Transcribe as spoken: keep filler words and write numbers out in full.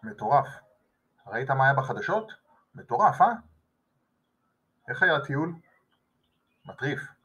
מטורף. ראית מה היה בחדשות? מטורף, אה? איך היה הטיול? מטריף.